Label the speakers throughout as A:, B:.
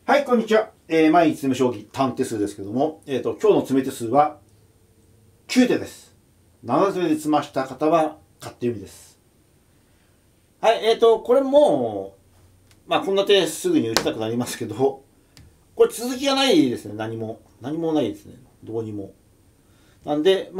A: はい、こんにちは。毎日詰め将棋単手数ですけども、今日の詰め手数は9手です。7手で詰ました方は勝手読みです。はい、これも、こんな手すぐに打ちたくなりますけど、これ続きがないですね、何もないですね、どうにも。なんで、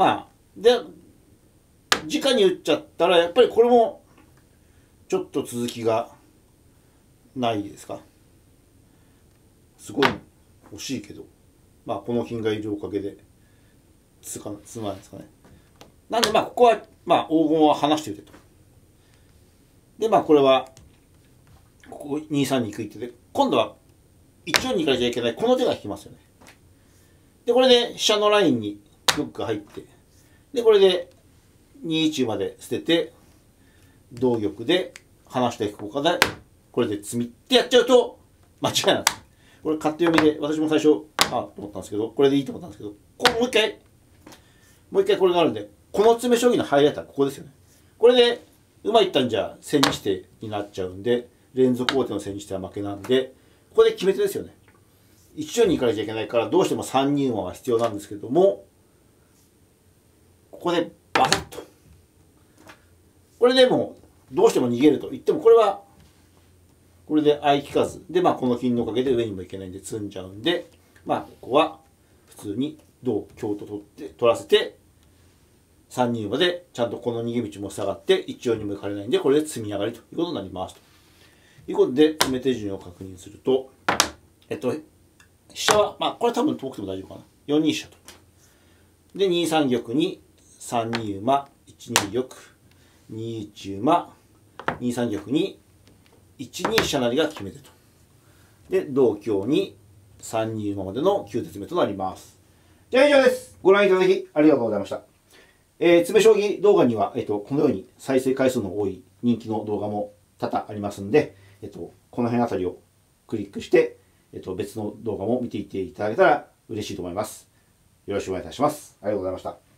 A: 直に打っちゃったら、やっぱりこれも、ちょっと続きがないですか。すごい欲しいけど、この金がいるおかげでつまないですかね。なんでここは黄金は離しておいてと。でこれはここ2三に行く一手で、今度は1四に行かなきゃいけないこの手が引きますよね。でこれで飛車のラインに玉が入って、でこれで2一まで捨てて同玉で離していく効果でこれで詰みってやっちゃうと間違いなんです。これ勝手読みで、私も最初と思ったんですけど、これでいいと思ったんですけど、もう一回これがあるんで、この詰め将棋のハイライトはここですよね。これで馬いったんじゃ千日手になっちゃうんで、連続王手の千日手は負けなんで、ここで決め手ですよね。一緒に行かなきゃいけないからどうしても3二馬が必要なんですけども、ここでバサッとこれでもどうしても逃げると言っても、これはこれで相利かずで、この金のおかげで上にもいけないんで詰んじゃうんで、ここは普通に同香と取らせて3二馬でちゃんとこの逃げ道も塞がって一応にも行かれないんで、これで詰み上がりということになりますということで、詰め手順を確認すると、飛車はこれ多分遠くても大丈夫かな。4二飛車とで2三玉に3二馬1二玉2一馬2三玉に1二飛車成が決め手と。で同香に3二馬までの9手詰めとなります。じゃあ以上です。ご覧いただきありがとうございました。詰め将棋動画には、このように再生回数の多い人気の動画も多々ありますんで、この辺あたりをクリックして、別の動画も見ていっていただけたら嬉しいと思います。よろしくお願いいたします。ありがとうございました。